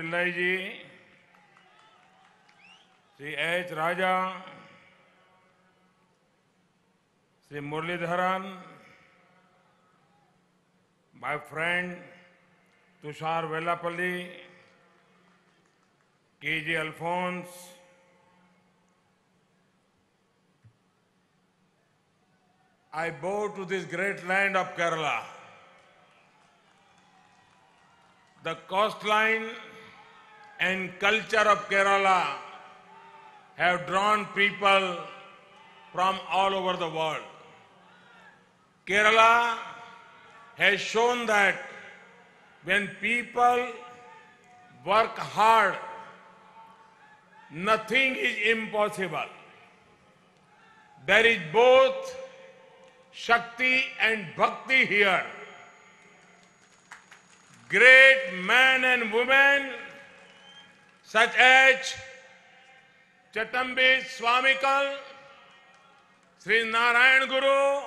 Pillai ji, Sri H. Raja, Sri Muralidharan, my friend Tushar Vellapalli, K.J. Alphonse, I bow to this great land of Kerala. The coastline and culture of Kerala have drawn people from all over the world. Kerala has shown that when people work hard, nothing is impossible. There is both Shakti and Bhakti here. Great men and women such as Chatambi Swamikal, Sri Narayan Guru,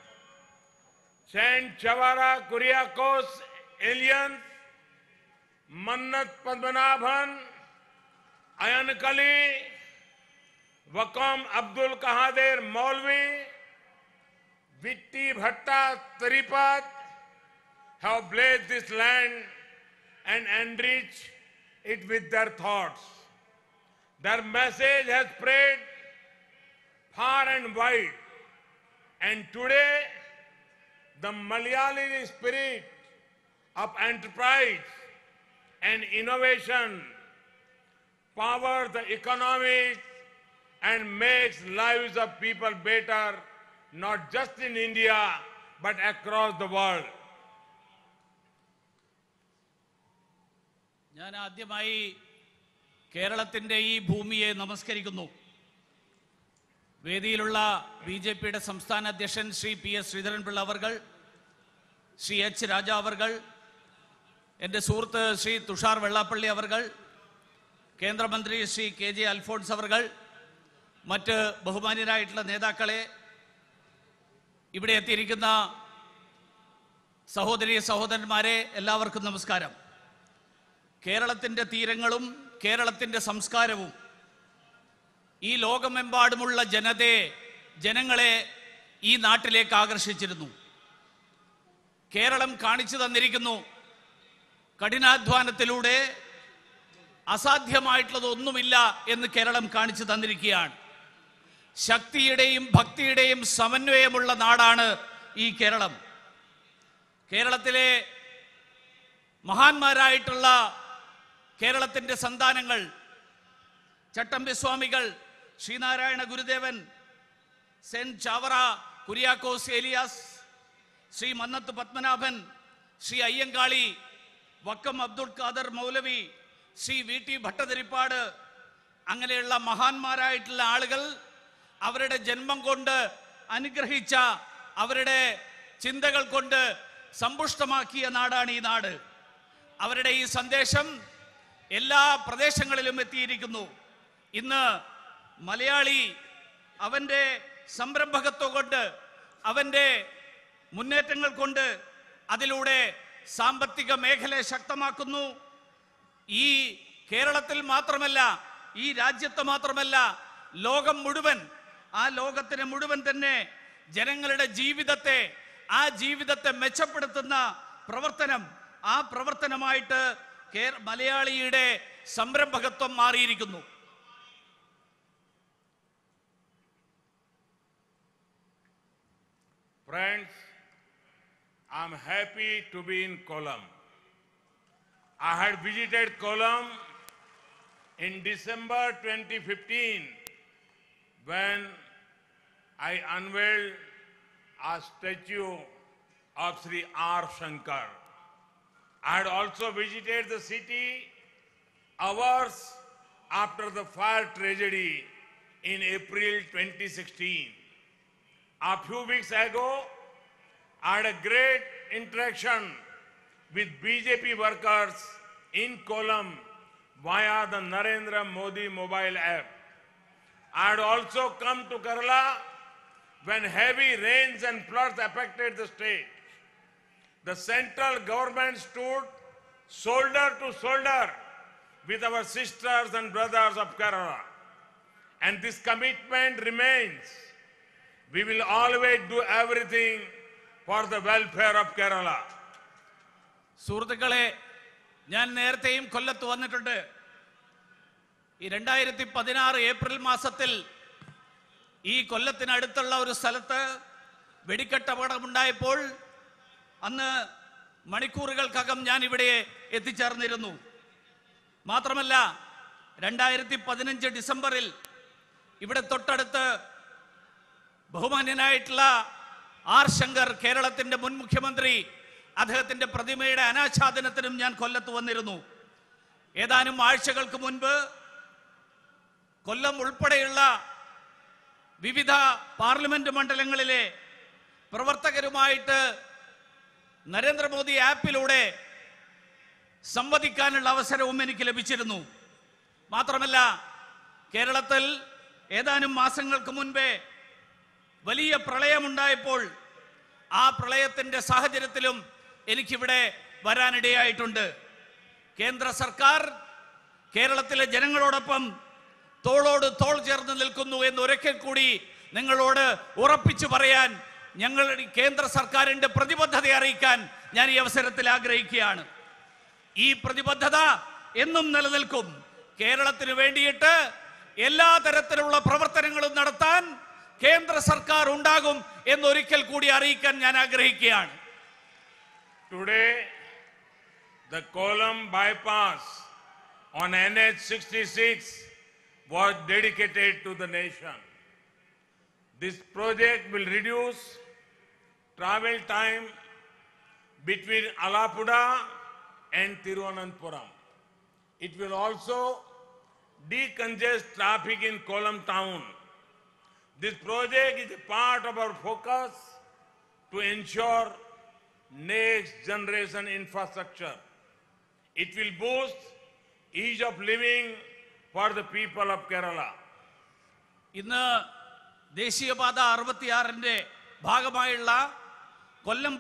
Saint Chavara Kuriakose Aliens, Mannat Padmanabhan, Ayankali, Wakam Abdul Kahadir Maulvi, Vitti Bhatta Taripat have blessed this land and enriched it with their thoughts. Their message has spread far and wide. And today, the Malayali spirit of enterprise and innovation powers the economy and makes lives of people better, not just in India, but across the world. ഞാൻ ആദ്യമായി കേരളത്തിന്റെ ഈ ഭൂമിയെ നമസ്കരിക്കുന്നു. വേദിയിലുള്ള ബിജെപിയുടെ സംസ്ഥാന അധ്യക്ഷൻ Shri PS. Sreedharan Pillai അവർകൾ, ശ്രീ എച്ച്. രാജ അവർകൾ, എൻ്റെ സുഹൃത്ത് ശ്രീ തുഷാർ വെള്ളാപ്പള്ളി അവർകൾ, കേന്ദ്രമന്ത്രി ശ്രീ കെ.ജെ. അൽഫോൺസ് അവർകൾ, മറ്റ് ബഹുമാന്യരായിട്ടുള്ള നേതാക്കളെ, ഇവിടെ എത്തിയിരിക്കുന്ന സഹോദരി സഹോദരന്മാരെ, എല്ലാവർക്കും നമസ്കാരം. കേരളത്തിൻ്റെ തീരങ്ങളും കേരളത്തിൻ്റെ സംസ്കാരവും ഈ ലോകമെമ്പാടുമുള്ള ജനങ്ങളെ ഈ നാട്ടിലേക്ക് ആകർഷിച്ചിരുന്നു. കേരളം കാണിച്ചു തന്നിരിക്കുന്നു, കഠിനാധ്വാനത്തിലൂടെ അസാധ്യമായിട്ടുള്ളതൊന്നുമില്ല എന്ന് കേരളം കാണിച്ചു തന്നിരിക്കുകയാണ്. ശക്തിയുടെയും ഭക്തിയുടെയും സമന്വയമുള്ള നാടാണ് ഈ കേരളം. കേരളത്തിലെ മഹാന്മാരായിട്ടുള്ള കേരളത്തിൻ്റെ സന്താനങ്ങൾ, ചട്ടമ്പി സ്വാമികൾ, ശ്രീനാരായണ ഗുരുദേവൻ, സെന്റ് ചാവറ കുര്യാക്കോസ് ഏലിയാസ്, ശ്രീ മന്നത്ത് പത്മനാഭൻ, ശ്രീ അയ്യങ്കാളി, വക്കം അബ്ദുൽ ഖാദർ മൗലവി, ശ്രീ വി.ടി. ഭട്ടതിരിപ്പാട്, അങ്ങനെയുള്ള മഹാന്മാരായിട്ടുള്ള ആളുകൾ അവരുടെ ജന്മം കൊണ്ട് അനുഗ്രഹിച്ച, അവരുടെ ചിന്തകൾ കൊണ്ട് സമ്പുഷ്ടമാക്കിയ നാടാണ് ഈ നാട്. അവരുടെ ഈ സന്ദേശം എല്ലാ പ്രദേശങ്ങളിലും എത്തിയിരിക്കുന്നു. ഇന്ന് മലയാളി അവൻ്റെ സംരംഭകത്വം കൊണ്ട്, അവൻ്റെ മുന്നേറ്റങ്ങൾ കൊണ്ട് അതിലൂടെ സാമ്പത്തിക മേഖലയെ ശക്തമാക്കുന്നു. ഈ കേരളത്തിൽ മാത്രമല്ല, ഈ രാജ്യത്ത് മാത്രമല്ല, ലോകം മുഴുവൻ, ആ ലോകത്തിന് മുഴുവൻ തന്നെ ജനങ്ങളുടെ ജീവിതത്തെ മെച്ചപ്പെടുത്തുന്ന പ്രവർത്തനം, ആ പ്രവർത്തനമായിട്ട് മലയാളിയുടെ സംരംഭകത്വം മാറിയിരിക്കുന്നു. Friends, I'm happy to be in Kollam. I had visited Kollam in December 2015 when I unveiled a statue of Sri R. Shankar. I had also visited the city hours after the fire tragedy in April 2016. A few weeks ago, I had a great interaction with BJP workers in Kollam via the Narendra Modi mobile app. I had also come to Kerala when heavy rains and floods affected the state. The central government stood shoulder to shoulder with our sisters and brothers of Kerala. And this commitment remains. We will always do everything for the welfare of Kerala. സുഹൃത്തുക്കളെ, ഞാൻ നേരത്തെയും കൊല്ലത്ത് വന്നിട്ടുണ്ട്. ഈ 2016 April മാസത്തിൽ ഈ കൊല്ലത്തിനടുത്തുള്ള ഒരു സ്ഥലത്ത് വെടിക്കെട്ട് അപകടമുണ്ടായപ്പോൾ അന്ന് മണിക്കൂറുകൾക്കകം ഞാൻ ഇവിടെ എത്തിച്ചേർന്നിരുന്നു. മാത്രമല്ല 2015 ഡിസംബറിൽ ഇവിടെ തൊട്ടടുത്ത് ബഹുമാന്യനായിട്ടുള്ള ആർ ശങ്കർ, കേരളത്തിന്റെ മുൻ മുഖ്യമന്ത്രി, അദ്ദേഹത്തിന്റെ പ്രതിമയുടെ അനാച്ഛാദനത്തിനും ഞാൻ കൊല്ലത്ത് വന്നിരുന്നു. ഏതാനും ആഴ്ചകൾക്ക് മുൻപ് കൊല്ലം ഉൾപ്പെടെയുള്ള വിവിധ പാർലമെന്റ് മണ്ഡലങ്ങളിലെ പ്രവർത്തകരുമായിട്ട് നരേന്ദ്രമോദി ആപ്പിലൂടെ സംവദിക്കാനുള്ള അവസരവും എനിക്ക് ലഭിച്ചിരുന്നു. മാത്രമല്ല, കേരളത്തിൽ ഏതാനും മാസങ്ങൾക്ക് മുൻപേ വലിയ പ്രളയമുണ്ടായപ്പോൾ ആ പ്രളയത്തിന്റെ സാഹചര്യത്തിലും എനിക്കിവിടെ വരാനിടയായിട്ടുണ്ട്. കേന്ദ്ര സർക്കാർ കേരളത്തിലെ ജനങ്ങളോടൊപ്പം തോളോട് തോൾ ചേർന്ന് നിൽക്കുന്നു എന്ന് ഒരിക്കൽ കൂടി നിങ്ങളോട് ഉറപ്പിച്ചു പറയാൻ, ഞങ്ങളുടെ കേന്ദ്ര സർക്കാരിന്റെ പ്രതിബദ്ധത അറിയിക്കാൻ ഞാൻ ഈ അവസരത്തിൽ ആഗ്രഹിക്കുകയാണ്. ഈ പ്രതിബദ്ധത എന്നും നിലനിൽക്കും. കേരളത്തിന് വേണ്ടിയിട്ട് എല്ലാ തരത്തിലുള്ള പ്രവർത്തനങ്ങളും നടത്താൻ കേന്ദ്ര സർക്കാർ ഉണ്ടാകും എന്നൊരിക്കൽ കൂടി അറിയിക്കാൻ ഞാൻ ആഗ്രഹിക്കുകയാണ്. Today, the Kollam bypass on NH66 was dedicated to the nation. This project will reduce travel time between Alappuzha and Thiruvananthapuram. It will also decongest traffic in Kollam town. This project is a part of our focus to ensure next generation infrastructure. It will boost ease of living for the people of Kerala. ഇന്ന് ദേശീയപാത 66ന്റെ ഭാഗമായുള്ള കൊല്ലം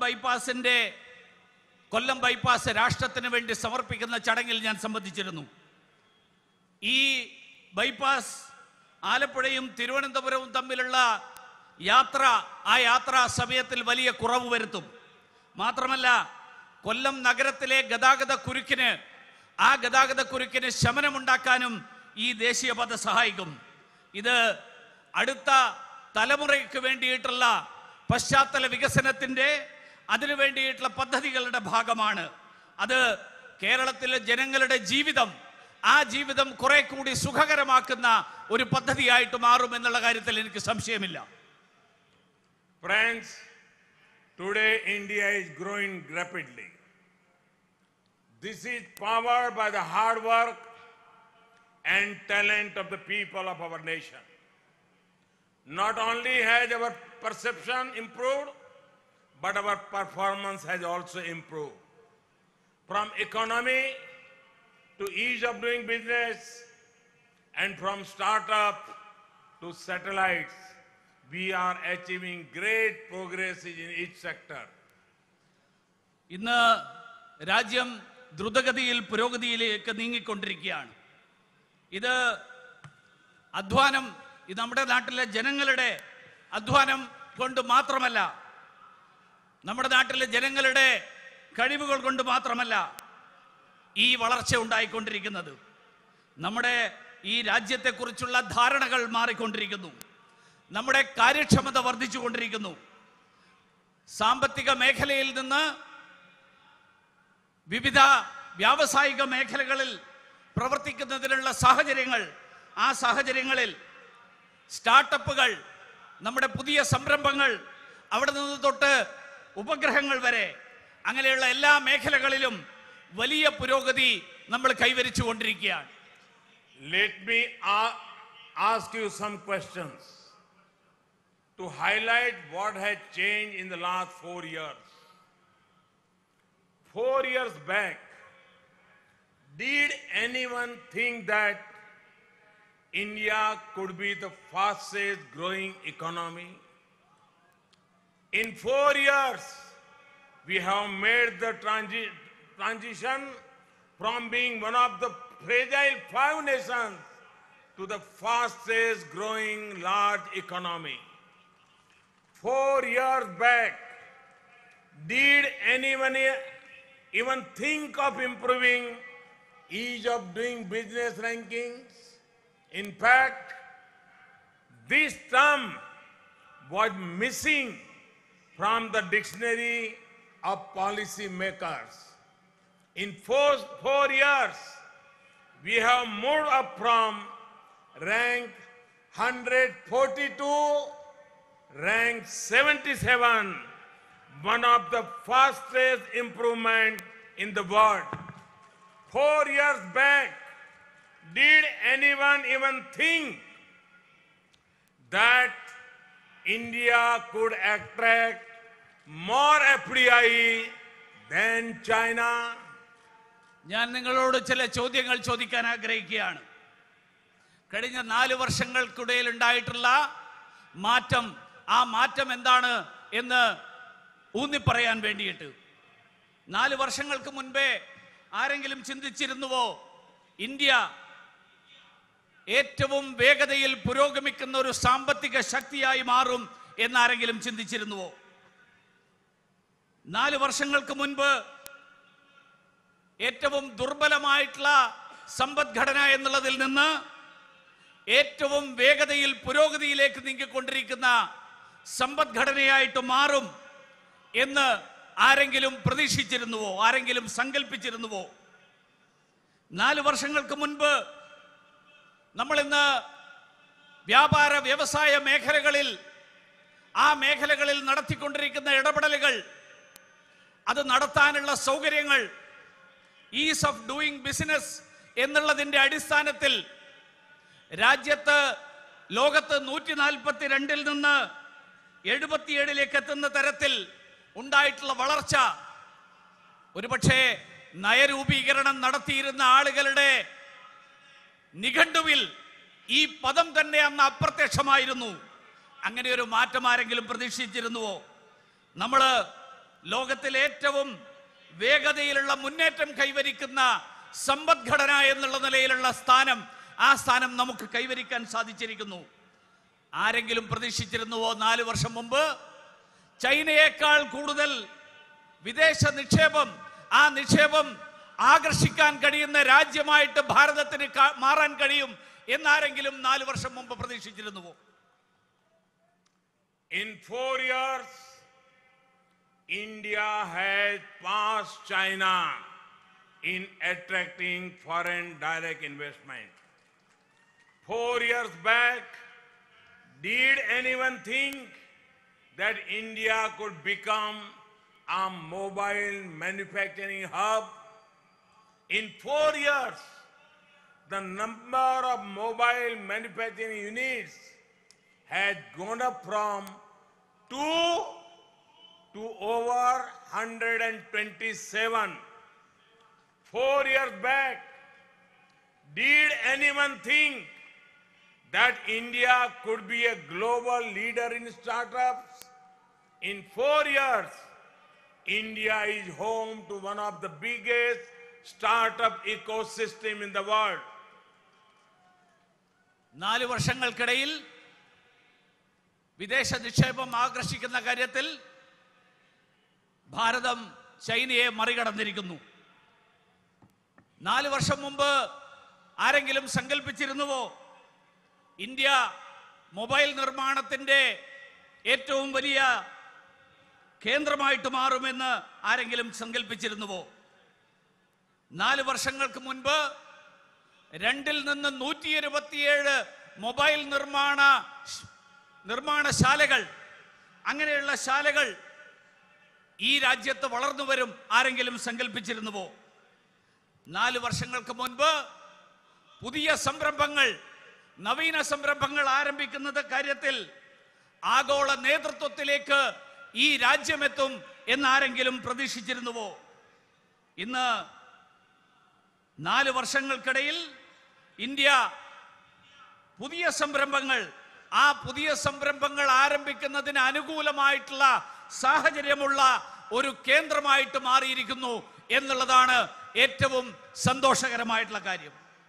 bypass രാഷ്ട്രത്തിന് വേണ്ടി സമർപ്പിക്കുന്ന ചടങ്ങിൽ ഞാൻ സംബന്ധിച്ചിരുന്നു. ഈ bypass ആലപ്പുഴയും തിരുവനന്തപുരവും തമ്മിലുള്ള യാത്രാ സമയത്തിൽ വലിയ കുറവ് വരുത്തും. മാത്രമല്ല, കൊല്ലം നഗരത്തിലെ ഗതാഗത കുരുക്കിന് ശമനമുണ്ടാക്കാനും ഈ ദേശീയപാത സഹായിക്കും. ഇത് അടുത്ത തലമുറയ്ക്ക് വേണ്ടിയിട്ടുള്ള പശ്ചാത്തല വികസനത്തിന്റെ അതിനു വേണ്ടിയിട്ടുള്ള പദ്ധതികളുടെ ഭാഗമാണ്. അത് കേരളത്തിലെ ജനങ്ങളുടെ ആ ജീവിതം കുറെ കൂടി സുഖകരമാക്കുന്ന ഒരു പദ്ധതിയായിട്ട് മാറും എന്നുള്ള കാര്യത്തിൽ എനിക്ക് സംശയമില്ല. Friends, today India is growing rapidly. This is powered by the hard work and talent of the people of our nation. Not only has our perception improved, but our performance has also improved. From economy to ease of doing business, and from startup to satellites, we are achieving great progress in each sector. ഇന്ന് രാജ്യം ദ്രുതഗതിയിൽ പുരോഗതിയിലേക്ക് നീങ്ങിക്കൊണ്ടിരിക്കുകയാണ്. ഇത് നമ്മുടെ നാട്ടിലെ ജനങ്ങളുടെ അധ്വാനം കൊണ്ട് മാത്രമല്ല, നമ്മുടെ നാട്ടിലെ ജനങ്ങളുടെ കഴിവുകൾ കൊണ്ട് മാത്രമല്ല ഈ വളർച്ച ഉണ്ടായിക്കൊണ്ടിരിക്കുന്നത്. നമ്മുടെ ഈ രാജ്യത്തെക്കുറിച്ചുള്ള ധാരണകൾ മാറിക്കൊണ്ടിരിക്കുന്നു. നമ്മുടെ കാര്യക്ഷമത വർദ്ധിച്ചുകൊണ്ടിരിക്കുന്നു. സാമ്പത്തിക മേഖലയിൽ നിന്ന് വിവിധ വ്യാവസായിക മേഖലകളിൽ പ്രവർത്തിക്കുന്നതിനുള്ള ആ സാഹചര്യങ്ങളിൽ സ്റ്റാർട്ടപ്പുകൾ, നമ്മുടെ പുതിയ സംരംഭങ്ങൾ, അവിടെ നിന്ന് തൊട്ട് ഉപഗ്രഹങ്ങൾ വരെ അങ്ങനെയുള്ള എല്ലാ മേഖലകളിലും വലിയ പുരോഗതി നമ്മൾ കൈവരിച്ചുകൊണ്ടിരിക്കുകയാണ്. Let me ask you some questions to highlight what has changed in the last 4 years. 4 years back, did anyone think that India could be the fastest growing economy? In 4 years, we have made the transition from being one of the fragile 5 nations to the fastest growing large economy. 4 years back, did anyone even think of improving ease of doing business rankings? In fact, this term was missing from the dictionary of policy makers. In four years, we have moved up from rank 142, rank 77, one of the fastest improvement in the world. 4 years back, did anyone even think that India could attract more FDI than China? ഞാൻ നിങ്ങളോട് ചില ചോദ്യങ്ങൾ ചോദിക്കാൻ ആഗ്രഹിക്കുകയാണ്. കഴിഞ്ഞ 4 വർഷങ്ങൾക്കിടയിൽ ഉണ്ടായിട്ടുള്ള മാറ്റം, ആ മാറ്റം എന്താണ് എന്ന് ഊന്നിപ്പറയാൻ വേണ്ടിയിട്ട്. 4 വർഷങ്ങൾക്ക് മുൻപേ ആരെങ്കിലും ചിന്തിച്ചിരുന്നുവോ ഇന്ത്യ ഏറ്റവും വേഗതയിൽ പുരോഗമിക്കുന്ന ഒരു സാമ്പത്തിക ശക്തിയായി മാറും എന്നാരെങ്കിലും ചിന്തിച്ചിരുന്നുവോ? 4 വർഷങ്ങൾക്ക് മുൻപ് ഏറ്റവും ദുർബലമായിട്ടുള്ള സമ്പദ്ഘടന എന്നുള്ളതിൽ നിന്ന് ഏറ്റവും വേഗതയിൽ പുരോഗതിയിലേക്ക് നീങ്ങിക്കൊണ്ടിരിക്കുന്ന സമ്പദ്ഘടനയായിട്ട് മാറും എന്ന് ആരെങ്കിലും പ്രതീക്ഷിച്ചിരുന്നുവോ? ആരെങ്കിലും സങ്കല്പിച്ചിരുന്നുവോ? 4 വർഷങ്ങൾക്ക് മുൻപ് നമ്മൾ ഇന്ന് വ്യാപാര വ്യവസായ മേഖലകളിൽ, ആ മേഖലകളിൽ നടത്തിക്കൊണ്ടിരിക്കുന്ന ഇടപെടലുകൾ, അത് നടത്താനുള്ള സൗകര്യങ്ങൾ, ഈസ് ഓഫ് ഡൂയിങ് ബിസിനസ് എന്നുള്ളതിന്റെ അടിസ്ഥാനത്തിൽ രാജ്യത്ത് ലോകത്ത് 142-ൽ നിന്ന് 77-ലേക്ക് എത്തുന്ന തരത്തിൽ ഉണ്ടായിട്ടുള്ള വളർച്ച ഒരുപക്ഷെ നയരൂപീകരണം നടത്തിയിരുന്ന ആളുകളുടെ നിഘണ്ടുവിൽ ഈ പദം തന്നെ അന്ന് അപ്രത്യക്ഷമായിരുന്നു. അങ്ങനെ ഒരു മാറ്റം ആരെങ്കിലും പ്രതീക്ഷിച്ചിരുന്നുവോ? നമ്മൾ ലോകത്തിലെ ഏറ്റവും വേഗതയിലുള്ള മുന്നേറ്റം കൈവരിക്കുന്ന സമ്പദ്ഘടന എന്നുള്ള നിലയിലുള്ള സ്ഥാനം, ആ സ്ഥാനം നമുക്ക് കൈവരിക്കാൻ സാധിച്ചിരിക്കുന്നു. ആരെങ്കിലും പ്രതീക്ഷിച്ചിരുന്നുവോ 4 വർഷം മുമ്പ് ചൈനയേക്കാൾ കൂടുതൽ വിദേശ നിക്ഷേപം, ആ നിക്ഷേപം ആകർഷിക്കാൻ കഴിയുന്ന രാജ്യമായിട്ട് ഭാരതത്തിന് മാറാൻ കഴിയും എന്നാരെങ്കിലും 4 വർഷം മുമ്പ് പ്രതീക്ഷിച്ചിരുന്നുവോ? In 4 years, India has passed China in attracting foreign direct investment. 4 years back, did anyone think that India could become a mobile manufacturing hub? In 4 years, the number of mobile manufacturing units had gone up from 2 to over 127. 4 years back, did anyone think that India could be a global leader in startups? In 4 years, India is home to one of the biggest startup ecosystem in the world. 4 വർഷങ്ങൾക്കിടയിൽ വിദേശ നിക്ഷേപം ആകർഷിക്കുന്ന കാര്യത്തിൽ ഭാരതം ചൈനയെ മറികടന്നിരിക്കുന്നു. 4 വർഷം മുമ്പ് ആരെങ്കിലും സങ്കല്പിച്ചിരുന്നുവോ India mobile നിർമ്മാണത്തിന്റെ ഏറ്റവും വലിയ കേന്ദ്രമായിട്ട് മാറുമെന്ന് ആരെങ്കിലും സങ്കല്പിച്ചിരുന്നുവോ? 4 വർഷങ്ങൾക്ക് മുൻപ് 2-ൽ നിന്ന് 127 മൊബൈൽ നിർമ്മാണശാലകൾ, അങ്ങനെയുള്ള ശാലകൾ ഈ രാജ്യത്ത് വളർന്നു വരും ആരെങ്കിലും സങ്കല്പിച്ചിരുന്നുവോ? 4 വർഷങ്ങൾക്ക് മുൻപ് പുതിയ സംരംഭങ്ങൾ, നവീന സംരംഭങ്ങൾ ആരംഭിക്കുന്നത് കാര്യത്തിൽ ആഗോള നേതൃത്വത്തിലേക്ക് ഈ രാജ്യമെത്തും എന്നാരെങ്കിലും പ്രതീക്ഷിച്ചിരുന്നുവോ? ഇന്ന് 4 വർഷങ്ങൾക്കിടയിൽ ഇന്ത്യ പുതിയ സംരംഭങ്ങൾ, ആ പുതിയ സംരംഭങ്ങൾ ആരംഭിക്കുന്നതിന് അനുകൂലമായിട്ടുള്ള സാഹചര്യമുള്ള ഒരു കേന്ദ്രമായിട്ട് മാറിയിരിക്കുന്നു എന്നുള്ളതാണ് ഏറ്റവും സന്തോഷകരമായിട്ടുള്ള കാര്യം.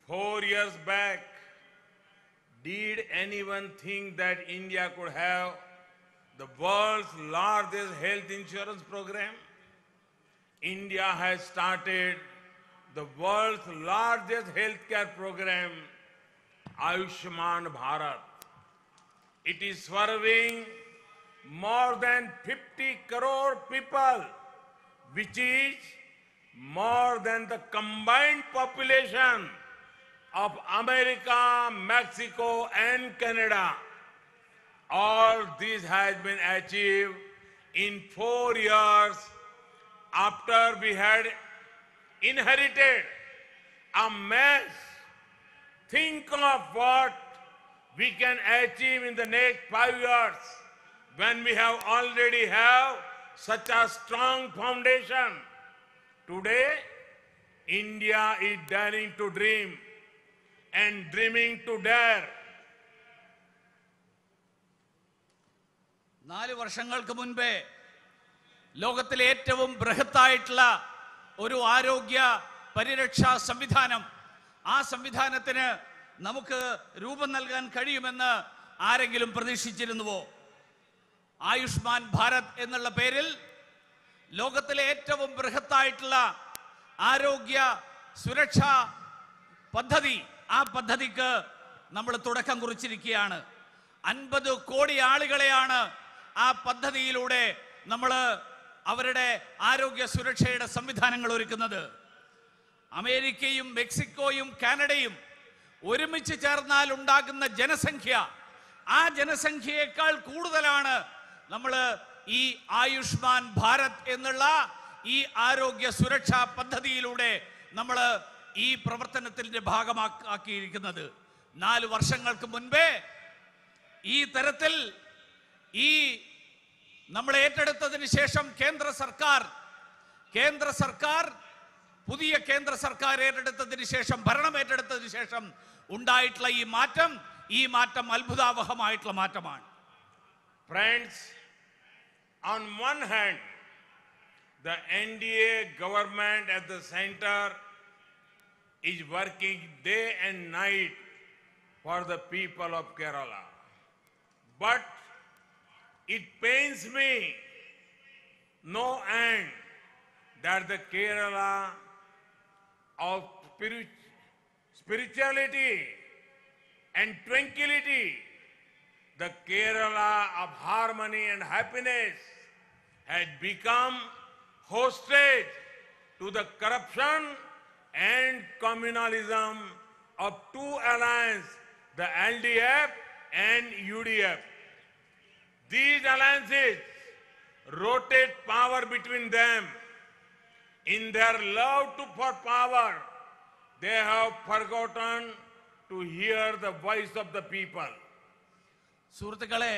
4 years back, did anyone think that India could have the world's largest health insurance program? India has started the world's largest healthcare program, Ayushman Bharat. It is serving more than 50 crore people, which is more than the combined population of America, Mexico, and Canada. All this has been achieved in 4 years after we had inherited a mess. Think of what we can achieve in the next 5 years when we have already have such a strong foundation. Today, India is daring to dream and dreaming to dare. 4 വർഷങ്ങൾക്ക് മുൻപേ ലോകത്തിലെ ഏറ്റവും ബൃഹത്തായിട്ടുള്ള ഒരു ആരോഗ്യ പരിരക്ഷാ സംവിധാനം, ആ സംവിധാനത്തിന് നമുക്ക് രൂപം നൽകാൻ കഴിയുമെന്ന് ആരെങ്കിലും പ്രതീക്ഷിച്ചിരുന്നുവോ? ആയുഷ്മാൻ ഭാരത് എന്നുള്ള പേരിൽ ലോകത്തിലെ ഏറ്റവും ബൃഹത്തായിട്ടുള്ള ആരോഗ്യ സുരക്ഷാ പദ്ധതി, ആ പദ്ധതിക്ക് നമ്മൾ തുടക്കം കുറിച്ചിരിക്കുകയാണ്. 50 കോടി ആളുകളെയാണ് ആ പദ്ധതിയിലൂടെ നമ്മൾ അവരുടെ ആരോഗ്യ സുരക്ഷയുടെ സംവിധാനങ്ങൾ ഒരുക്കുന്നത്. അമേരിക്കയും മെക്സിക്കോയും കാനഡയും ഒരുമിച്ച് ചേർന്നാൽ ഉണ്ടാകുന്ന ജനസംഖ്യ, ആ ജനസംഖ്യയേക്കാൾ കൂടുതലാണ് നമ്മൾ ഈ ആയുഷ്മാൻ ഭാരത് എന്നുള്ള ഈ ആരോഗ്യ സുരക്ഷാ പദ്ധതിയിലൂടെ നമ്മൾ ഈ പ്രവർത്തനത്തിന്റെ ഭാഗമാക്കിയിരിക്കുന്നത്. 4 വർഷങ്ങൾക്ക് മുൻപേ ഈ തരത്തിൽ ഈ നമ്മൾ ഏറ്റെടുത്തതിന് ശേഷം കേന്ദ്ര സർക്കാർ പുതിയ കേന്ദ്ര സർക്കാർ ഏറ്റെടുത്തതിന് ശേഷം, ഭരണം ഏറ്റെടുത്തതിന് ശേഷം ഉണ്ടായിട്ടുള്ള ഈ മാറ്റം അത്ഭുതാവഹമായിട്ടുള്ള മാറ്റമാണ്. Friends, on one hand, the NDA government at the center is working day and night for the people of Kerala. But it pains me no end that the Kerala of spirituality and tranquility, the Kerala of harmony and happiness, had become hostage to the corruption and communalism of two alliances, the LDF and UDF. These alliances rotate power between them. In their love for power, they have forgotten to hear the voice of the people. സുഹൃത്തുക്കളെ,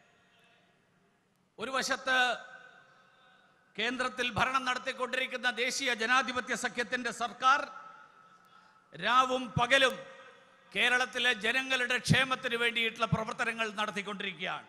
ഒരു വശത്ത് കേന്ദ്രത്തിൽ ഭരണം നടത്തിക്കൊണ്ടിരിക്കുന്ന ദേശീയ ജനാധിപത്യ സഖ്യത്തിന്റെ സർക്കാർ രാവും പകലും കേരളത്തിലെ ജനങ്ങളുടെ ക്ഷേമത്തിന് വേണ്ടിയിട്ടുള്ള പ്രവർത്തനങ്ങൾ നടത്തിക്കൊണ്ടിരിക്കുകയാണ്.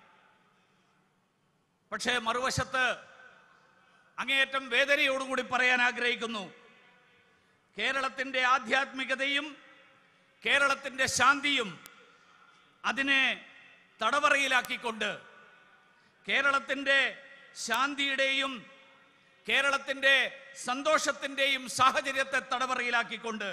പക്ഷേ മറുവശത്ത് അങ്ങേയറ്റം വേദനയോടുകൂടി പറയാൻ ആഗ്രഹിക്കുന്നു, കേരളത്തിന്റെ ആധ്യാത്മികതയും കേരളത്തിന്റെ ശാന്തിയും അതിനെ തടവറയിലാക്കിക്കൊണ്ട്, കേരളത്തിന്റെ ശാന്തിയുടെയും കേരളത്തിന്റെ സന്തോഷത്തിന്റെയും സാഹചര്യത്തെ തടവറയിലാക്കിക്കൊണ്ട്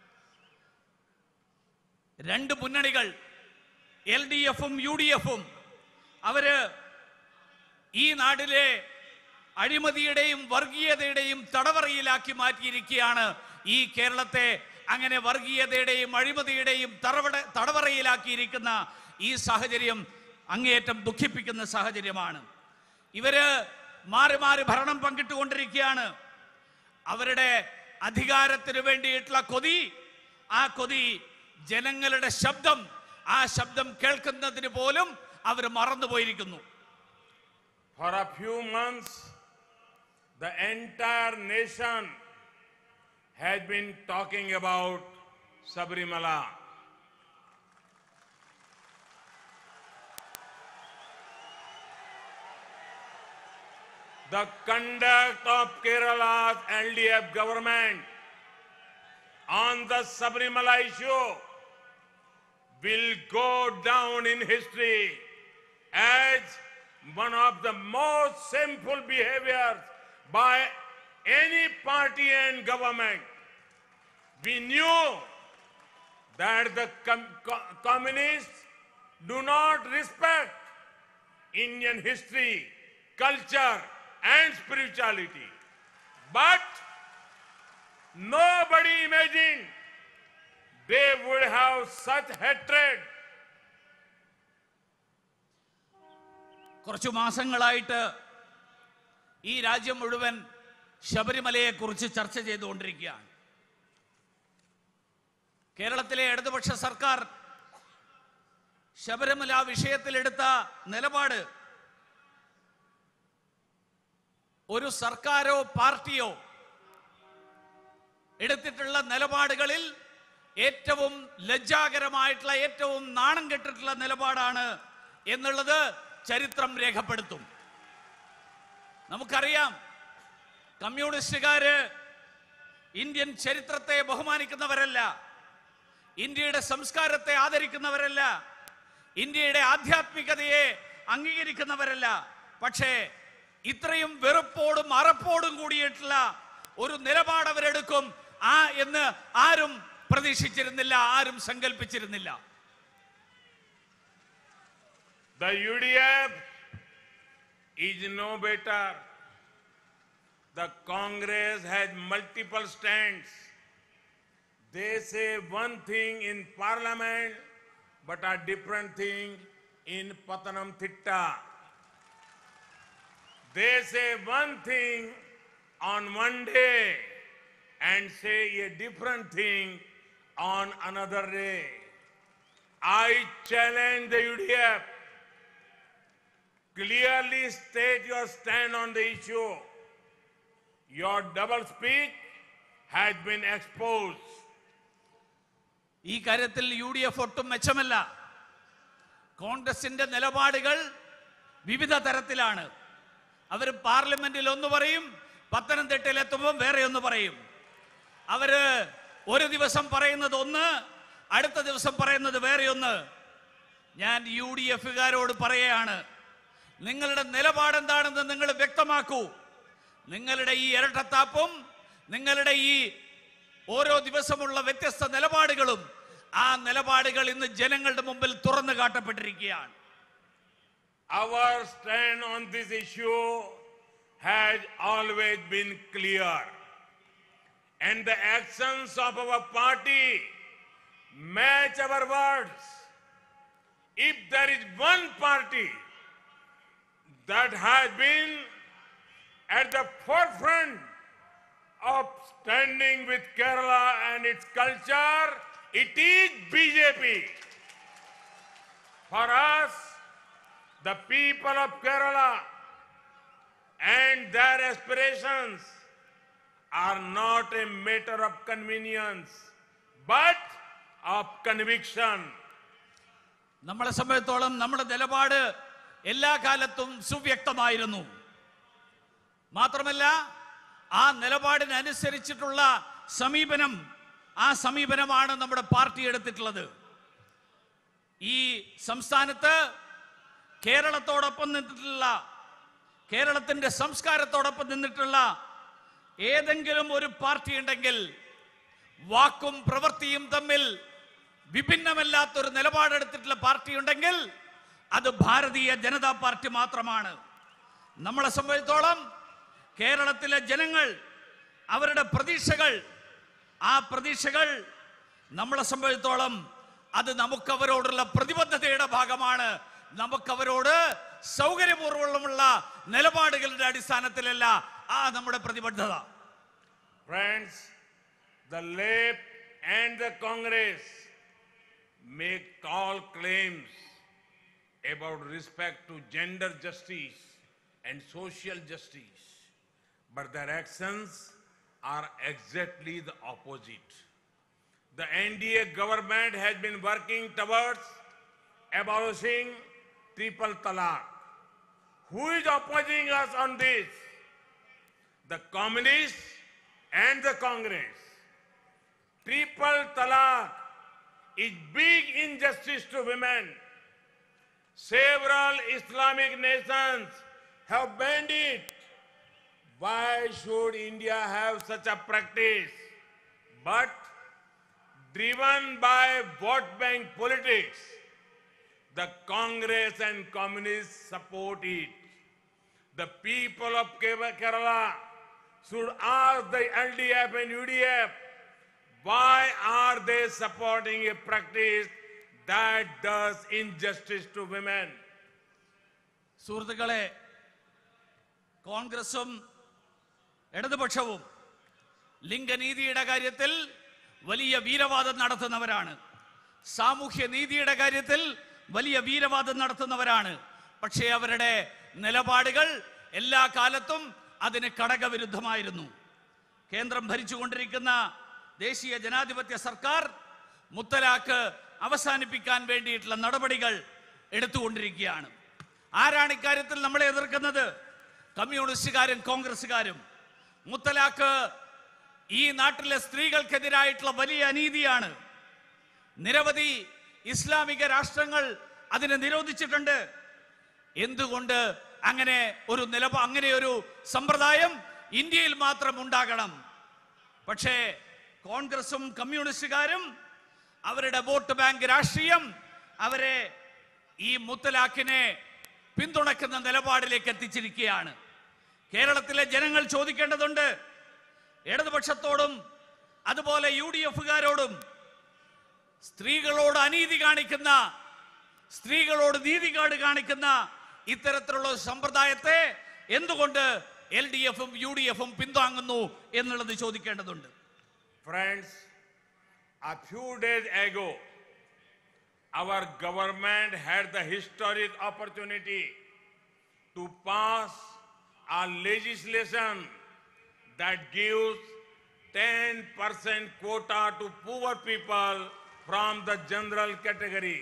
2 മുന്നണികൾ, LDF-ഉം UDF-ഉം, അവര് ഈ നാട്ടിലെ അഴിമതിയുടെയും വർഗീയതയുടെയും തടവറയിലാക്കി മാറ്റിയിരിക്കുകയാണ്. ഈ കേരളത്തെ അങ്ങനെ വർഗീയതയുടെയും അഴിമതിയുടെയും തടവറയിലാക്കിയിരിക്കുന്ന ഈ സാഹചര്യം അങ്ങേയറ്റം ദുഃഖിപ്പിക്കുന്ന സാഹചര്യമാണ്. ഇവര് മാറി മാറി ഭരണം പങ്കിട്ടുകൊണ്ടിരിക്കുകയാണ്. അവരുടെ അധികാരത്തിന് വേണ്ടിയിട്ടുള്ള കൊതി, ആ കൊതി ജനങ്ങളുടെ ശബ്ദം, ആ ശബ്ദം കേൾക്കുന്നതിന് പോലും അവർ മറന്നുപോയിരിക്കുന്നു. For a few months, the entire nation has been talking about Sabarimala. The conduct of Kerala's LDF government on the Sabarimala issue will go down in history as one of the most shameful behaviors by any party and government. We knew that the communists do not respect Indian history, culture, and spirituality. But nobody imagined they would have such hatred. കുറച്ചു മാസങ്ങളായിട്ട് ഈ രാജ്യം മുഴുവൻ ശബരിമലയെക്കുറിച്ച് ചർച്ച ചെയ്തുകൊണ്ടിരിക്കുകയാണ്. കേരളത്തിലെ ഇടതുപക്ഷ സർക്കാർ ശബരിമല വിഷയത്തിലെടുത്ത നിലപാട് ഒരു സർക്കാരോ പാർട്ടിയോ എടുത്തിട്ടുള്ള നിലപാടുകളിൽ ഏറ്റവും ലജ്ജാകരമായിട്ടുള്ള, ഏറ്റവും നാണം കെട്ടിട്ടുള്ള നിലപാടാണ് എന്നുള്ളത് ചരിത്രം രേഖപ്പെടുത്തും. നമുക്കറിയാം, കമ്മ്യൂണിസ്റ്റുകാര് ഇന്ത്യൻ ചരിത്രത്തെ ബഹുമാനിക്കുന്നവരല്ല, ഇന്ത്യയുടെ സംസ്കാരത്തെ ആദരിക്കുന്നവരല്ല, ഇന്ത്യയുടെ ആധ്യാത്മികതയെ അംഗീകരിക്കുന്നവരല്ല. പക്ഷേ ഇത്രയും വെറുപ്പോടും അറപ്പോടും കൂടിയിട്ടുള്ള ഒരു നിലപാട് അവരെടുക്കും എന്ന് ആരും പ്രതീക്ഷിച്ചിരുന്നില്ല, ആരും സങ്കല്പിച്ചിരുന്നില്ല. The UDF is no better. The Congress has multiple stands. They say one thing in Parliament, but a different thing in Patanamthitta. They say one thing on one day and say a different thing on another day. I challenge the UDF. Clearly state your stand on the issue. Your doublespeak has been exposed. ഈ കാര്യത്തിൽ UDF ഒട്ടും മെച്ചമല്ല. കോൺഗ്രസിന്റെ നിലപാടുകൾ വിവിധ തരത്തിലാണ്. അവർ പാർലമെന്റിൽ ഒന്ന് പറയും, പത്തനംതിട്ടയിൽ എത്തുമ്പോൾ വേറെ ഒന്ന് പറയും. അവര് ഒരു ദിവസം പറയുന്നത് ഒന്ന്, അടുത്ത ദിവസം പറയുന്നത് വേറെ ഒന്ന്. ഞാൻ UDFകാരോട് പറയുകയാണ്, നിങ്ങളുടെ നിലപാട് എന്താണെന്ന് നിങ്ങൾ വ്യക്തമാക്കൂ. നിങ്ങളുടെ ഈ ഇരട്ടത്താപ്പും നിങ്ങളുടെ ഈ ഓരോ ദിവസമുള്ള വ്യത്യസ്ത നിലപാടുകളും, ആ നിലപാടുകൾ ഇന്ന് ജനങ്ങളുടെ മുമ്പിൽ തുറന്നു കാട്ടപ്പെട്ടിരിക്കുകയാണ്. Our stand on this issue has always been clear, and the actions of our party match our words. If there is one party that has been at the forefront of standing with Kerala and its culture, it is BJP. For us, the people of Kerala and their aspirations are not a matter of convenience, but of conviction. നമ്മളെ സംബന്ധിച്ചോളം നമ്മുടെ നിലപാട് എല്ലാ കാലത്തും സുവ്യക്തമായിരുന്നു. മാത്രമല്ല, ആ നിലപാടിനനുസരിച്ചിട്ടുള്ള സമീപനം, ആ സമീപനമാണ് നമ്മുടെ പാർട്ടി എടുത്തിട്ടുള്ളത്. ഈ സംസ്ഥാനത്ത് കേരളത്തോടൊപ്പം നിന്നിട്ടുള്ള, കേരളത്തിന്റെ സംസ്കാരത്തോടൊപ്പം നിന്നിട്ടുള്ള ഏതെങ്കിലും ഒരു പാർട്ടി ഉണ്ടെങ്കിൽ, വാക്കും പ്രവൃത്തിയും തമ്മിൽ വിഭിന്നമല്ലാത്തൊരു നിലപാടെടുത്തിട്ടുള്ള പാർട്ടി ഉണ്ടെങ്കിൽ അത് ഭാരതീയ ജനതാ പാർട്ടി മാത്രമാണ്. നമ്മളെ സംബന്ധിച്ചോളം കേരളത്തിലെ ജനങ്ങൾ അവരുടെ പ്രതീക്ഷകൾ, ആ പ്രതീക്ഷകൾ നമ്മളെ സംബന്ധിച്ചോളം അത് നമുക്കവരോടുള്ള പ്രതിബദ്ധതയുടെ ഭാഗമാണ്. നമുക്കവരോട് സൗകര്യപൂർവ്വമുള്ള നിലപാടുകളുടെ അടിസ്ഥാനത്തിലല്ല ആ നമ്മുടെ പ്രതിബദ്ധത. Friends, the left and the Congress make tall claims about respect to gender justice and social justice, but their actions are exactly the opposite. The NDA government has been working towards abolishing triple talaq. Who is opposing us on this? The communists and the Congress. Triple talaq is big injustice to women. Several Islamic nations have banned it. Why should India have such a practice? But driven by vote bank politics, the Congress and Communists support it. The people of Kerala should ask the LDF and UDF, why are they supporting a practice that does injustice to women? സുഹൃത്തുക്കളെ, കോൺഗ്രസും ഇടതുപക്ഷവും ലിംഗനീതിയുടെ കാര്യത്തിൽ വലിയ വീരവാദം നടത്തുന്നവരാണ്. സാമൂഹ്യ നീതിയുടെ കാര്യത്തിൽ വലിയ വീരവാദം നടത്തുന്നവരാണ്. പക്ഷേ അവരുടെ നിലപാടുകൾ എല്ലാ കാലത്തും അതിന് കടകവിരുദ്ധമായിരുന്നു. കേന്ദ്രം ഭരിച്ചുകൊണ്ടിരിക്കുന്ന ദേശീയ ജനാധിപത്യ സർക്കാർ മുത്തലാഖ് അവസാനിപ്പിക്കാൻ വേണ്ടിയിട്ടുള്ള നടപടികൾ എടുത്തുകൊണ്ടിരിക്കുകയാണ്. ആരാണ് ഇക്കാര്യത്തിൽ നമ്മളെ എതിർക്കുന്നത്? കമ്മ്യൂണിസ്റ്റുകാരും കോൺഗ്രസുകാരും. മുത്തലാഖ് ഈ നാട്ടിലെ സ്ത്രീകൾക്കെതിരായിട്ടുള്ള വലിയ അനീതിയാണ്. നിരവധി ഇസ്ലാമിക രാഷ്ട്രങ്ങൾ അതിനെ നിരോധിച്ചിട്ടുണ്ട്. എന്തുകൊണ്ട് അങ്ങനെ ഒരു സമ്പ്രദായം ഇന്ത്യയിൽ മാത്രം ഉണ്ടാകണം? പക്ഷേ കോൺഗ്രസും കമ്മ്യൂണിസ്റ്റുകാരും അവരുടെ വോട്ട് ബാങ്ക് രാഷ്ട്രീയം അവരെ ഈ മുത്തലാഖിനെ പിന്തുണക്കുന്ന നിലപാടിലേക്ക് എത്തിച്ചിരിക്കുകയാണ്. കേരളത്തിലെ ജനങ്ങൾ ചോദിക്കേണ്ടതുണ്ട്. ഇടതുപക്ഷത്തോടും അതുപോലെ UDFകാരോടും സ്ത്രീകളോട് അനീതി കാണിക്കുന്ന, സ്ത്രീകളോട് നീതികേട് കാണിക്കുന്ന ഇത്തരത്തിലുള്ള സമ്പ്രദായത്തെ എന്തുകൊണ്ട് LDFും UDFും പിന്താങ്ങുന്നു എന്നുള്ളത് ചോദിക്കേണ്ടതുണ്ട്. Friends, a few days ago, our government had the historic opportunity to pass a legislation that gives 10% quota to poor people from the general category.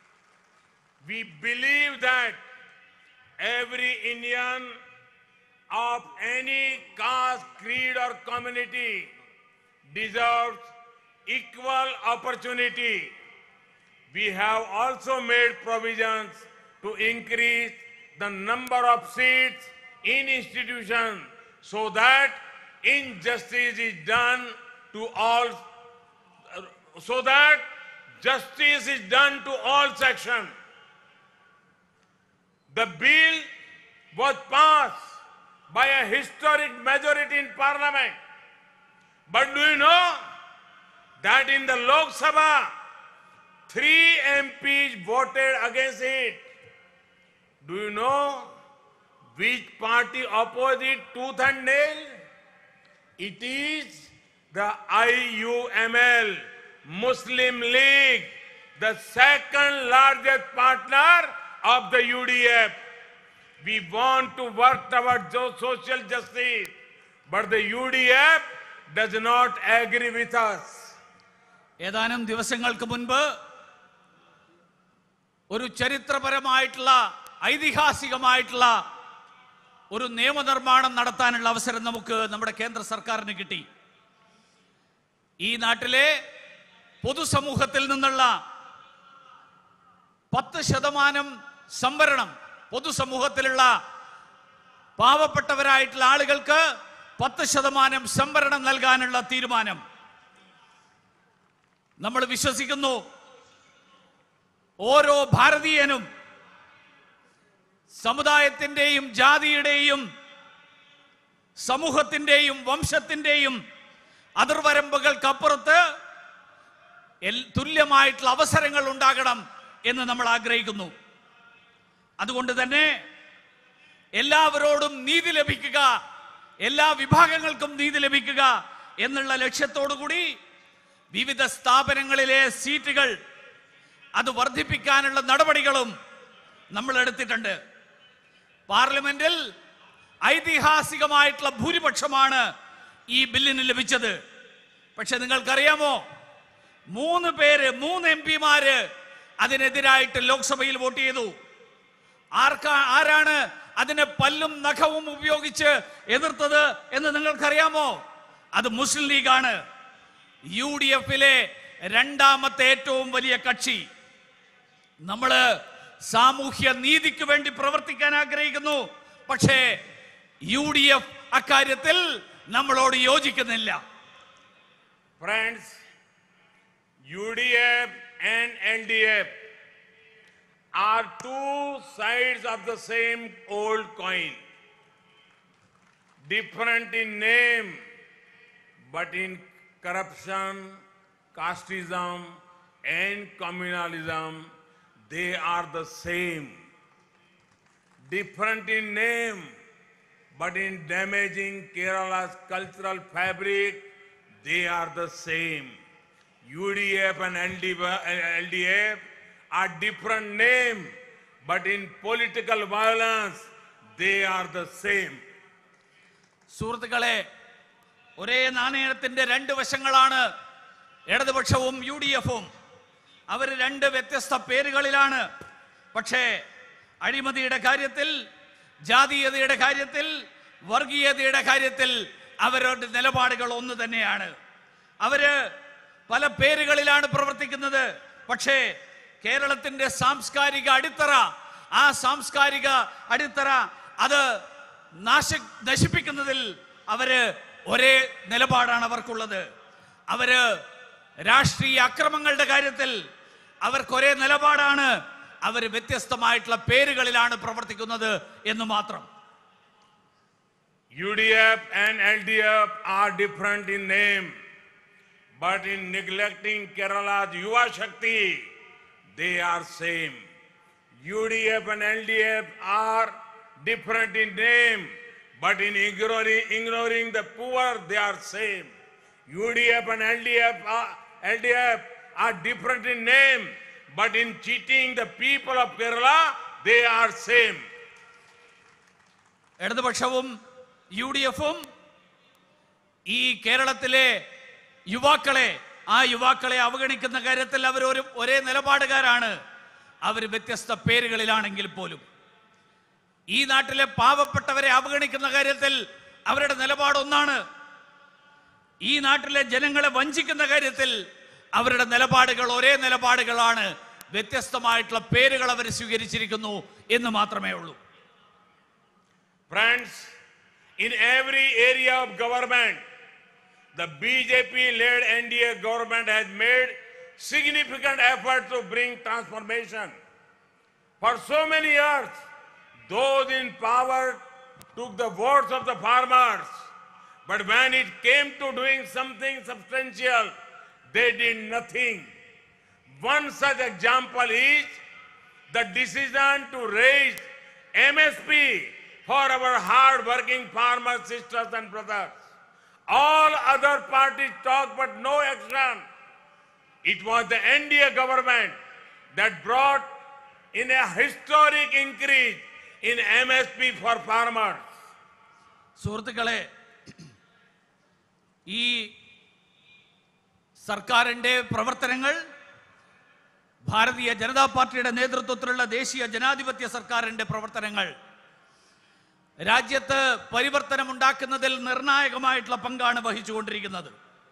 We believe that every Indian of any caste, creed or community deserves equal opportunity. We have also made provisions to increase the number of seats in institutions so that justice is done to all sections. The bill was passed by a historic majority in Parliament. But do you know that in the Lok Sabha, 3 MPs voted against it? Do you know which party opposed it tooth and nail? It is the IUML, Muslim League, the second largest partner of the UDF. We want to work towards social justice, but the UDF does not agree with us. ഏതാനും ദിവസങ്ങൾക്ക് മുൻപ് ഒരു ചരിത്രപരമായിട്ടുള്ള ഐതിഹാസികമായിട്ടുള്ള ഒരു നിയമനിർമ്മാണം നടത്താനുള്ള അവസരം നമ്മുടെ കേന്ദ്ര സർക്കാരിന് കിട്ടി. ഈ നാട്ടിലെ പൊതുസമൂഹത്തിൽ നിന്നുള്ള 10% സംവരണം, പൊതുസമൂഹത്തിലുള്ള പാവപ്പെട്ടവരായിട്ടുള്ള ആളുകൾക്ക് 10% സംവരണം നൽകാനുള്ള തീരുമാനം. നമ്മൾ വിശ്വസിക്കുന്നു ഓരോ ഭാരതീയനും സമുദായത്തിന്റെയും ജാതിയുടെയും സമൂഹത്തിന്റെയും വംശത്തിന്റെയും അതിർവരമ്പുകൾക്കപ്പുറത്ത് തുല്യമായിട്ടുള്ള അവസരങ്ങൾ ഉണ്ടാകണം എന്ന് നമ്മൾ ആഗ്രഹിക്കുന്നു. അതുകൊണ്ട് തന്നെ എല്ലാവരോടും നീതി ലഭിക്കുക, എല്ലാ വിഭാഗങ്ങൾക്കും നീതി ലഭിക്കുക എന്നുള്ള ലക്ഷ്യത്തോടുകൂടി വിവിധ സ്ഥാപനങ്ങളിലെ സീറ്റുകൾ അത് വർദ്ധിപ്പിക്കാനുള്ള നടപടികളും നമ്മൾ എടുത്തിട്ടുണ്ട്. പാർലമെന്റിൽ ഐതിഹാസികമായിട്ടുള്ള ഭൂരിപക്ഷമാണ് ഈ ബില്ലിന് ലഭിച്ചത്. പക്ഷെ നിങ്ങൾക്കറിയാമോ, 3 MPമാര് അതിനെതിരായിട്ട് ലോക്സഭയിൽ വോട്ട് ചെയ്തു. ആരാണ് അതിനെ പല്ലും നഖവും ഉപയോഗിച്ച് എതിർത്തത് എന്ന് നിങ്ങൾക്കറിയാമോ? അത് മുസ്ലിം ലീഗാണ്. UDF-ലെ രണ്ടാമത്തെ ഏറ്റവും വലിയ കക്ഷി. നമ്മള് സാമൂഹ്യ നീതിക്ക് വേണ്ടി പ്രവർത്തിക്കാൻ ആഗ്രഹിക്കുന്നു. പക്ഷേ UDF അക്കാര്യത്തിൽ നമ്മളോട് യോജിക്കുന്നില്ല. Friends, UDF and LDF are two sides of the same old coin. Different in name, but in corruption, casteism, and communalism, they are the same. Different in name, but in damaging Kerala's cultural fabric, they are the same. UDF and LDF are different name, but in political violence, they are the same. സുഹൃത്തുക്കളെ, ഒരേ നാണയത്തിന്റെ രണ്ട് വശങ്ങളാണ് ഇടതുപക്ഷവും UDF-ഉം. അവർ രണ്ട് വ്യത്യസ്ത പേരുകളിലാണ്. പക്ഷേ അഴിമതിയുടെ കാര്യത്തിൽ, ജാതീയതയുടെ കാര്യത്തിൽ, വർഗീയതയുടെ കാര്യത്തിൽ അവരുടെ നിലപാടുകൾ ഒന്ന് തന്നെയാണ്. അവര് പല പേരുകളിലാണ് പ്രവർത്തിക്കുന്നത്. പക്ഷേ കേരളത്തിന്റെ സാംസ്കാരിക അടിത്തറ, ആ സാംസ്കാരിക അടിത്തറ അത് നശിപ്പിക്കുന്നതിൽ അവര് ഒരേ നിലപാടാണ് അവർക്കുള്ളത്. അവര് രാഷ്ട്രീയ അക്രമങ്ങളുടെ കാര്യത്തിൽ അവർക്ക് ഒരേ നിലപാടാണ്. അവർ വ്യത്യസ്തമായിട്ടുള്ള പേരുകളിലാണ് പ്രവർത്തിക്കുന്നത് എന്ന് മാത്രം. UDF and LDF are different in name, but in neglecting Kerala's Yuva Shakti, they are same. UDF and LDF are different in name, but in ignoring the poor, they are same. UDF and LDF are different in name, but in cheating the people of Kerala, they are same. ഇടതുപക്ഷവും UDF-ഉം ഈ കേരളത്തിലെ യുവാക്കളെ, ആ യുവാക്കളെ അവഗണിക്കുന്ന കാര്യത്തിൽ അവർ ഒരേ നിലപാടുകാരാണ്. അവർ വ്യത്യസ്ത പേരുകളിലാണെങ്കിൽ പോലും ഈ നാട്ടിലെ പാവപ്പെട്ടവരെ അവഗണിക്കുന്ന കാര്യത്തിൽ അവരുടെ നിലപാട് ഒന്നാണ്. ഈ നാട്ടിലെ ജനങ്ങളെ വഞ്ചിക്കുന്ന കാര്യത്തിൽ അവരുടെ നിലപാടുകൾ ഒരേ നിലപാടുകളാണ്. വ്യത്യസ്തമായിട്ടുള്ള പേരുകൾ അവർ സ്വീകരിച്ചിരിക്കുന്നു എന്ന് മാത്രമേ ഉള്ളൂ. Friends, in every area of government, the BJP-led NDA government has made significant effort to bring transformation. For so many years, those in power took the votes of the farmers, but when it came to doing something substantial, they did nothing. One such example is the decision to raise MSP for our hard-working farmer sisters and brothers. All other parties talk but no action. It was the NDA government that brought in a historic increase in MSP for farmers. സുഹൃത്തുക്കളെ, ഈ സർക്കാരിന്റെ പ്രവർത്തനങ്ങൾ, ഭാരതീയ ജനതാ പാർട്ടിയുടെ നേതൃത്വത്തിലുള്ള ദേശീയ ജനാധിപത്യ സർക്കാരിന്റെ പ്രവർത്തനങ്ങൾ രാജ്യത്ത് പരിവർത്തനമുണ്ടാക്കുന്നതിൽ നിർണായകമായിട്ടുള്ള പങ്കാണ് വഹിച്ചുകൊണ്ടിരിക്കുന്നത്.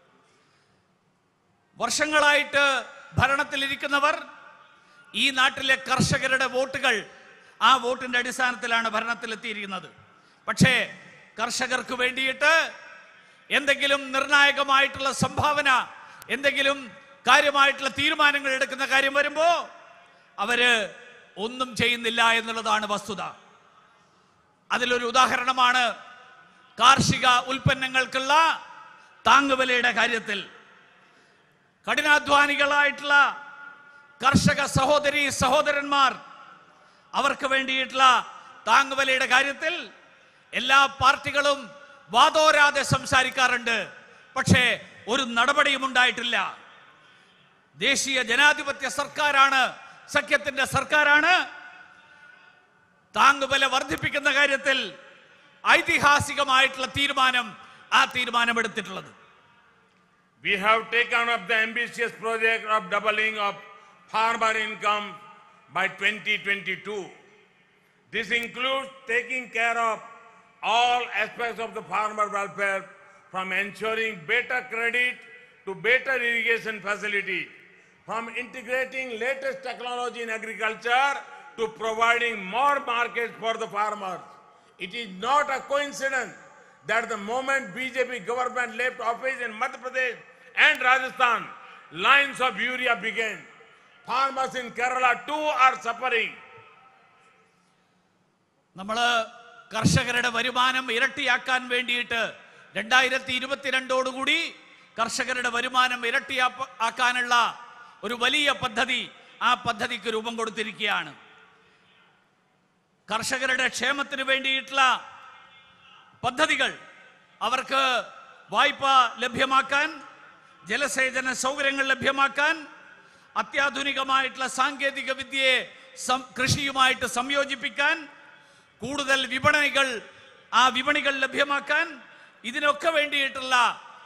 വർഷങ്ങളായിട്ട് ഭരണത്തിലിരിക്കുന്നവർ ഈ നാട്ടിലെ കർഷകരുടെ വോട്ടുകൾ, ആ വോട്ടിന്റെ അടിസ്ഥാനത്തിലാണ് ഭരണത്തിലെത്തിയിരിക്കുന്നത്. പക്ഷേ കർഷകർക്ക് വേണ്ടിയിട്ട് എന്തെങ്കിലും നിർണായകമായിട്ടുള്ള സംഭാവന, എന്തെങ്കിലും കാര്യമായിട്ടുള്ള തീരുമാനങ്ങൾ എടുക്കുന്ന കാര്യം വരുമ്പോ അവര് ഒന്നും ചെയ്യുന്നില്ല എന്നുള്ളതാണ് വസ്തുത. അതിലൊരു ഉദാഹരണമാണ് കാർഷിക ഉൽപ്പന്നങ്ങൾക്കുള്ള താങ്ങുവിലയുടെ കാര്യത്തിൽ. കഠിനാധ്വാനികളായിട്ടുള്ള കർഷക സഹോദരി സഹോദരന്മാർ, അവർക്ക് വേണ്ടിയിട്ടുള്ള താങ്ങുവിലയുടെ കാര്യത്തിൽ എല്ലാ പാർട്ടികളും വാതോരാതെ സംസാരിക്കാറുണ്ട്. പക്ഷേ ഒരു നടപടിയും ഉണ്ടായിട്ടില്ല. ദേശീയ ജനാധിപത്യ സർക്കാരാണ്, സഖ്യത്തിന്റെ സർക്കാരാണ് താങ്ങുവില വർദ്ധിപ്പിക്കുന്ന കാര്യത്തിൽ ഐതിഹാസികമായിട്ടുള്ള തീരുമാനം, ആ തീരുമാനം എടുത്തിട്ടുള്ളത്. We have taken up the ambitious project of doubling of farmer income by 2022. This includes taking care of all aspects of the farmer welfare, from ensuring better credit to better irrigation facilities, from integrating latest technology in agriculture to providing more markets for the farmers. It is not a coincidence that the moment BJP government left office in Madhya Pradesh and Rajasthan, lines of urea began. Farmers in Kerala too are suffering. നമ്മൾ കർഷകരുടെ വരുമാനം ഇരട്ടിയാക്കാൻ വേണ്ടിയിട്ട് 2022 കർഷകരുടെ വരുമാനം ഇരട്ടിയാക്കാനുള്ള ഒരു വലിയ പദ്ധതി, ആ പദ്ധതിക്ക് രൂപം കൊടുത്തിരിക്കുകയാണ്. കർഷകരുടെ ക്ഷേമത്തിന് വേണ്ടിയിട്ടുള്ള പദ്ധതികൾ, അവർക്ക് വായ്പ ലഭ്യമാക്കാൻ, ജലസേചന സൗകര്യങ്ങൾ ലഭ്യമാക്കാൻ, അത്യാധുനികമായിട്ടുള്ള സാങ്കേതിക വിദ്യയെ കൃഷിയുമായിട്ട് സംയോജിപ്പിക്കാൻ, കൂടുതൽ വിപണികൾ ലഭ്യമാക്കാൻ, ഇതിനൊക്കെ വേണ്ടിയിട്ടുള്ള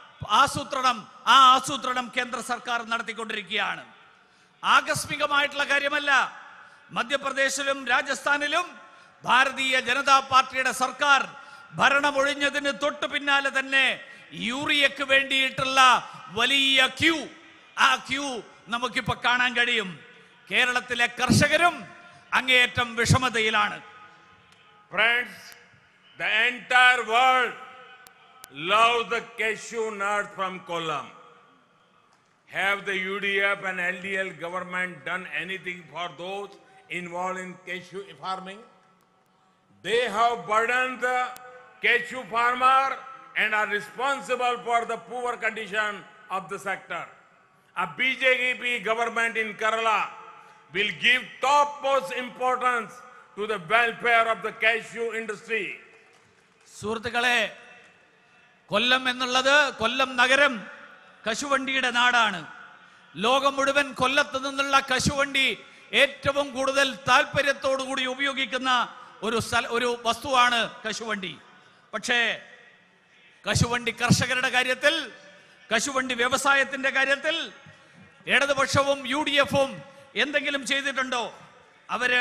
ആസൂത്രണം കേന്ദ്ര സർക്കാർ നടത്തിക്കൊണ്ടിരിക്കുകയാണ്. ആകസ്മികമായിട്ടുള്ള കാര്യമല്ല. മധ്യപ്രദേശിലും രാജസ്ഥാനിലും ഭാരതീയ ജനതാ പാർട്ടിയുടെ സർക്കാർ ഭരണമൊഴിഞ്ഞതിന് തൊട്ടു പിന്നാലെ തന്നെ യൂറിയക്ക് വേണ്ടിയിട്ടുള്ള വലിയ ആ ക്യൂ നമുക്കിപ്പോ കാണാൻ കഴിയും. കേരളത്തിലെ കർഷകരും അങ്ങേയറ്റം വിഷമതയിലാണ്. Friends, the entire world loves the cashew nut from Kollam. Have the UDF and LDL government done anything for those involved in cashew farming? They have burdened the cashew farmer and are responsible for the poor condition of the sector. A BJP government in Kerala will give topmost importance to the welfare of the cashew industry. സുഹൃത്തുക്കളെ, കൊല്ലം എന്നുള്ളത്, കൊല്ലം നഗരം കശുവണ്ടിയുടെ നാടാണ്. ലോകം മുഴുവൻ കൊല്ലത്ത് നിന്നുള്ള കശുവണ്ടി ഏറ്റവും കൂടുതൽ താല്പര്യത്തോടുകൂടി ഉപയോഗിക്കുന്ന ഒരു വസ്തുവാണ് കശുവണ്ടി. പക്ഷേ കശുവണ്ടി കർഷകരുടെ കാര്യത്തിൽ, കശുവണ്ടി വ്യവസായത്തിന്റെ കാര്യത്തിൽ ഇടതുപക്ഷവും UDF-ഉം എന്തെങ്കിലും ചെയ്തിട്ടുണ്ടോ? അവര്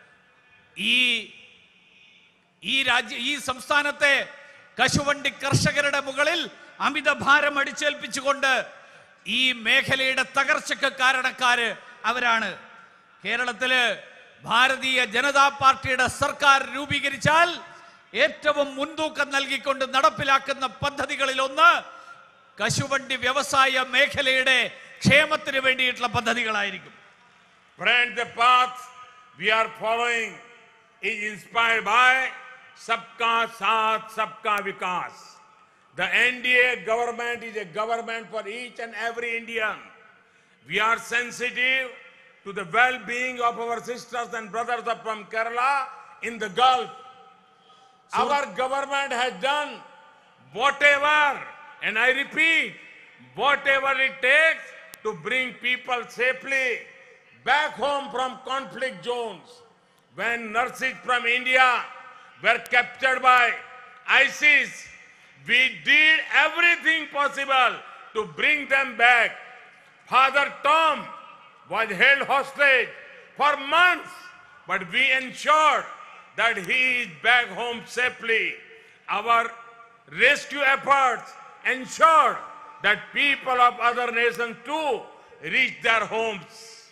ഈ സംസ്ഥാനത്തെ കശുവണ്ടി കർഷകരുടെ മുകളിൽ അമിത ഭാരം അടിച്ചേൽപ്പിച്ചുകൊണ്ട് ഈ മേഖലയുടെ തകർച്ചയ്ക്ക് കാരണക്കാര് അവരാണ്. കേരളത്തില് ഭാരതീയ ജനതാ പാർട്ടിയുടെ സർക്കാർ രൂപീകരിച്ചാൽ ഏറ്റവും മുൻതൂക്കം നൽകിക്കൊണ്ട് നടപ്പിലാക്കുന്ന പദ്ധതികളിൽ ഒന്ന് കശുവണ്ടി വ്യവസായ മേഖലയുടെ ക്ഷേമത്തിന് വേണ്ടിയിട്ടുള്ള പദ്ധതികളായിരിക്കും. Friends, the path we are following is inspired by Sabka Saath, Sabka Vikas. The NDA government is a government for each and every Indian. We are sensitive to the well-being of our sisters and brothers from Kerala in the Gulf. Our government has done whatever, and I repeat, whatever it takes to bring people safely back home from conflict zones. When nurses from India were captured by ISIS, we did everything possible to bring them back. Father Tom was held hostage for months, but we ensured that he is back home safely. Our rescue efforts ensured that people of other nations too reach their homes.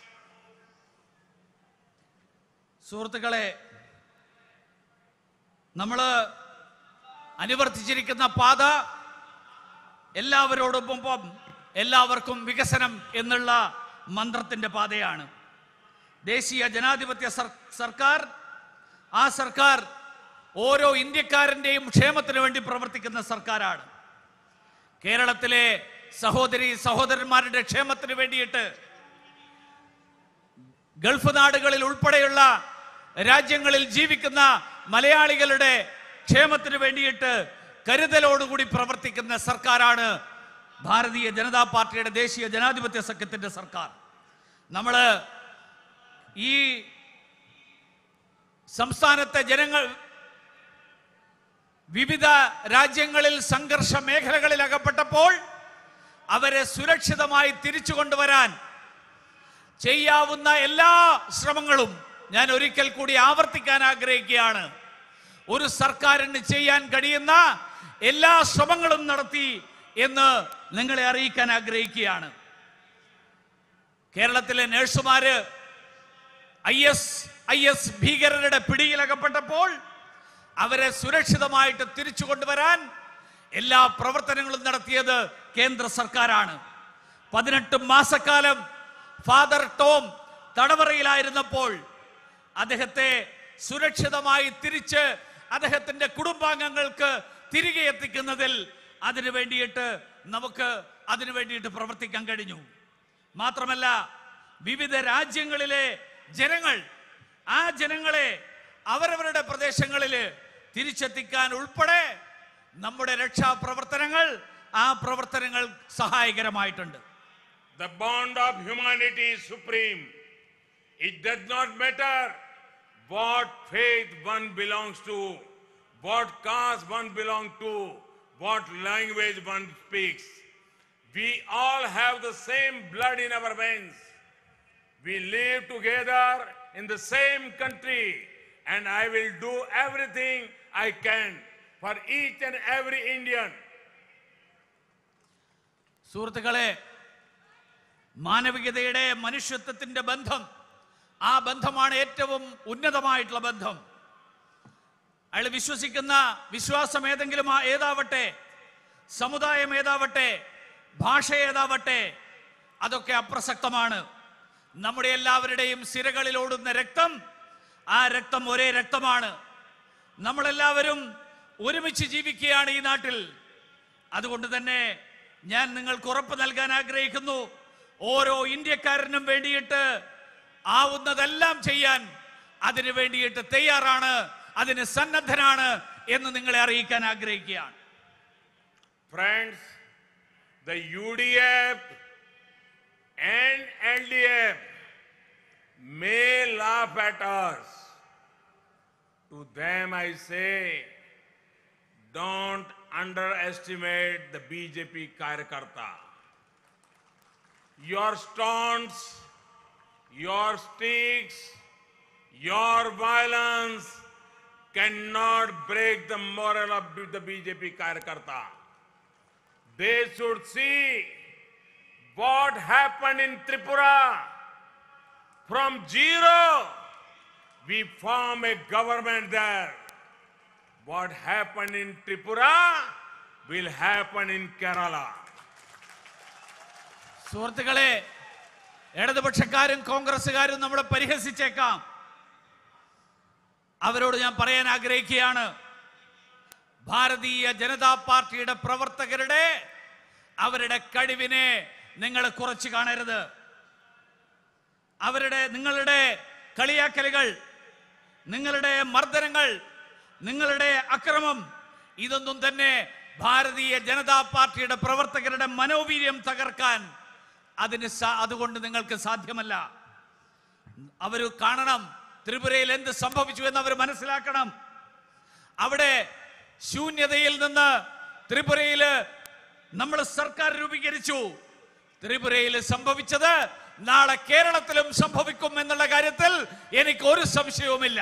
സുഹൃത്തുക്കളെ, നമ്മൾ അനുവർത്തിച്ചിരിക്കുന്ന പാത എല്ലാവരോടൊപ്പം എല്ലാവർക്കും വികസനം എന്നുള്ള മന്ത്രത്തിന്റെ പാതയാണ്. ദേശീയ ജനാധിപത്യ സർക്കാർ, ആ സർക്കാർ ഓരോ ഇന്ത്യക്കാരന്റെയും ക്ഷേമത്തിന് വേണ്ടി പ്രവർത്തിക്കുന്ന സർക്കാരാണ്. കേരളത്തിലെ സഹോദരന്മാരുടെ ക്ഷേമത്തിന് വേണ്ടിയിട്ട് ഗൾഫ് നാടുകളിൽ ഉൾപ്പെടെയുള്ള രാജ്യങ്ങളിൽ ജീവിക്കുന്ന മലയാളികളുടെ ക്ഷേമത്തിന് വേണ്ടിയിട്ട് കരുതലോടുകൂടി പ്രവർത്തിക്കുന്ന സർക്കാരാണ് ഭാരതീയ ജനതാ പാർട്ടിയുടെ ദേശീയ ജനാധിപത്യ സഖ്യത്തിന്റെ സർക്കാർ. നമ്മൾ ഈ സംസ്ഥാനത്തെ ജനങ്ങൾ വിവിധ രാജ്യങ്ങളിൽ സംഘർഷ മേഖലകളിൽ അകപ്പെട്ടപ്പോൾ അവരെ സുരക്ഷിതമായി തിരിച്ചു കൊണ്ടുവരാൻ ചെയ്യാവുന്ന എല്ലാ ശ്രമങ്ങളും ഞാൻ ഒരിക്കൽ കൂടി ആവർത്തിക്കാൻ ആഗ്രഹിക്കുകയാണ്. ഒരു സർക്കാരിന് ചെയ്യാൻ കഴിയുന്ന എല്ലാ ശ്രമങ്ങളും നടത്തി എന്ന് നിങ്ങളെ അറിയിക്കാൻ ആഗ്രഹിക്കുകയാണ്. കേരളത്തിലെ നഴ്സുമാര് IS ഭീകരരുടെ പിടിയിലകപ്പെട്ടപ്പോൾ അവരെ സുരക്ഷിതമായിട്ട് തിരിച്ചു കൊണ്ടുവരാൻ എല്ലാ പ്രവർത്തനങ്ങളും നടത്തിയത് കേന്ദ്ര സർക്കാരാണ്. 18 മാസക്കാലം ഫാദർ ടോം തടവറയിലായിരുന്നപ്പോൾ അദ്ദേഹത്തെ സുരക്ഷിതമായി തിരിച്ച് അദ്ദേഹത്തിന്റെ കുടുംബാംഗങ്ങൾക്ക് തിരികെ എത്തിക്കുന്നതിൽ അതിനു വേണ്ടിയിട്ട് പ്രവർത്തിക്കാൻ കഴിഞ്ഞു. മാത്രമല്ല, വിവിധ രാജ്യങ്ങളിലെ ജനങ്ങൾ ആ ജനങ്ങളെ അവരവരുടെ പ്രദേശങ്ങളിൽ തിരിച്ചെത്തിക്കാൻ ഉൾപ്പെടെ നമ്മുടെ രക്ഷാപ്രവർത്തനങ്ങൾ സഹായകരമായിട്ടുണ്ട്. The bond of humanity is supreme. It does not matter what faith one belongs to, what caste one belongs to, what language one speaks. We all have the same blood in our veins. We live together in the same country, and I will do everything I can for each and every Indian. സുഹൃത്തുക്കളെ, മാനവികതയുടെ മനുഷ്യത്വത്തിന്റെ ബന്ധം, ആ ബന്ധമാണ് ഏറ്റവും ഉന്നതമായിട്ടുള്ള ബന്ധം. അയാൾ വിശ്വസിക്കുന്ന വിശ്വാസം ഏതാവട്ടെ, സമുദായം ഏതാവട്ടെ, ഭാഷ ഏതാവട്ടെ, അതൊക്കെ അപ്രസക്തമാണ്. നമ്മുടെ എല്ലാവരുടെയും സിരകളിലോടുന്ന രക്തം, ആ രക്തം ഒരേ രക്തമാണ്. നമ്മളെല്ലാവരും ഒരുമിച്ച് ജീവിക്കുകയാണ് ഈ നാട്ടിൽ. അതുകൊണ്ട് തന്നെ ഞാൻ നിങ്ങൾക്ക് ഉറപ്പ് നൽകാൻ ആഗ്രഹിക്കുന്നു, ഓരോ ഇന്ത്യക്കാരനും വേണ്ടിയിട്ട് ആവുന്നതെല്ലാം ചെയ്യാൻ അതിനു വേണ്ടിയിട്ട് തയ്യാറാണ്, അതിന് സന്നദ്ധനാണ് എന്ന് നിങ്ങളെ അറിയിക്കാൻ ആഗ്രഹിക്കുകയാണ്. Friends, the UDF and LDF may laugh at us. To them I say, don't underestimate the BJP Karyakarta. Your taunts, your sticks, your violence cannot break the moral of the BJP Karyakarta. They should see what happened in Tripura. From zero, we form a government there. What happened in Tripura will happen in Kerala. സുഹൃത്തുക്കളെ, ഇടതുപക്ഷക്കാരും കോൺഗ്രസുകാരും നമ്മളെ പരിഹസിച്ചേക്കാം. അവരോട് ഞാൻ പറയാൻ ആഗ്രഹിക്കുകയാണ്, ഭാരതീയ ജനതാ പാർട്ടിയുടെ പ്രവർത്തകരുടെ അവരുടെ കഴിവിനെ നിങ്ങൾ കുറച്ച് കാണരുത്. നിങ്ങളുടെ കളിയാക്കലുകൾ, നിങ്ങളുടെ മർദ്ദനങ്ങൾ, നിങ്ങളുടെ അക്രമം, ഇതൊന്നും തന്നെ ഭാരതീയ ജനതാ പാർട്ടിയുടെ പ്രവർത്തകരുടെ മനോവീര്യം തകർക്കാൻ അതുകൊണ്ട് നിങ്ങൾക്ക് സാധ്യമല്ല. അവർ കാണണം ത്രിപുരയിൽ എന്ത് സംഭവിച്ചു എന്ന് അവർ മനസ്സിലാക്കണം. അവിടെ ശൂന്യതയിൽ നിന്ന് ത്രിപുരയിൽ നമ്മൾ സർക്കാർ രൂപീകരിച്ചു. ത്രിപുരയിൽ സംഭവിച്ചത് നാളെ കേരളത്തിലും സംഭവിക്കും എന്നുള്ള കാര്യത്തിൽ എനിക്ക് ഒരു സംശയവുമില്ല.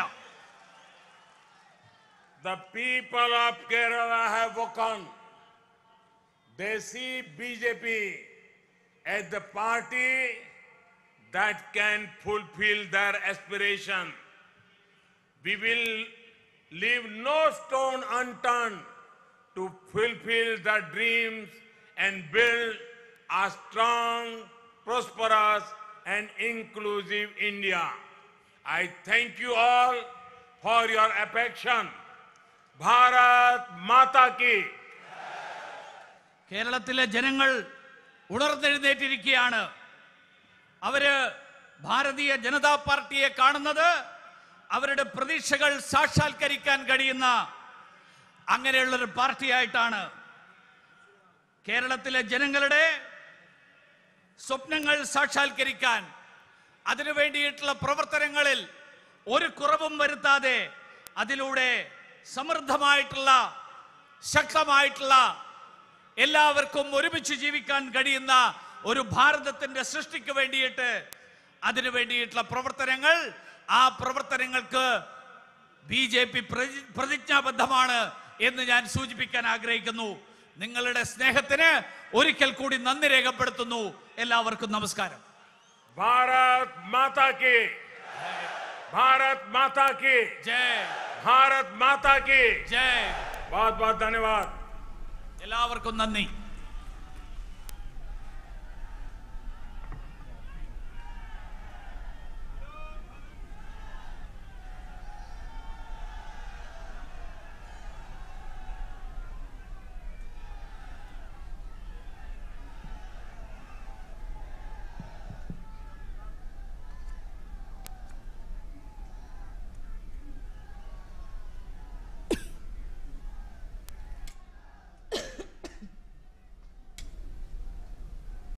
The people of Kerala have woken. They see BJP as the party that can fulfill their aspiration. We will leave no stone unturned to fulfill their dreams and build a strong, prosperous and inclusive India. I thank you all for your affection. Bharat Mata ki. കേരളത്തിലെ ജനങ്ങൾ ഉണർന്നെഴുന്നേറ്റിരിക്കുകയാണ്. അവര് ഭാരതീയ ജനതാ പാർട്ടിയെ കാണുന്നത് അവരുടെ പ്രതീക്ഷകൾ സാക്ഷാത്കരിക്കാൻ കഴിയുന്ന അങ്ങനെയുള്ളൊരു പാർട്ടിയായിട്ടാണ്. കേരളത്തിലെ ജനങ്ങളുടെ സ്വപ്നങ്ങൾ സാക്ഷാത്കരിക്കാൻ അതിനു വേണ്ടിയിട്ടുള്ള പ്രവർത്തനങ്ങളിൽ ഒരു കുറവും വരുത്താതെ അതിലൂടെ സമൃദ്ധമായിട്ടുള്ള ശക്തമായിട്ടുള്ള എല്ലാവർക്കും ഒരുമിച്ച് ജീവിക്കാൻ കഴിയുന്ന ഒരു ഭാരതത്തിന്റെ സൃഷ്ടിക്ക് വേണ്ടിയിട്ട് അതിനു വേണ്ടിയിട്ടുള്ള പ്രവർത്തനങ്ങൾ, ആ പ്രവർത്തനങ്ങൾക്ക് BJP പ്രതിജ്ഞാബദ്ധമാണ് എന്ന് ഞാൻ സൂചിപ്പിക്കാൻ ആഗ്രഹിക്കുന്നു. നിങ്ങളുടെ സ്നേഹത്തിന് ഒരിക്കൽ കൂടി നന്ദി രേഖപ്പെടുത്തുന്നു. എല്ലാവർക്കും നമസ്കാരം. भारत माता की, भारत माता की, ജയ്, भारत माता की. ജയ്. बहुत बहुत धन्यवाद. എല്ലാവർക്കും നന്ദി.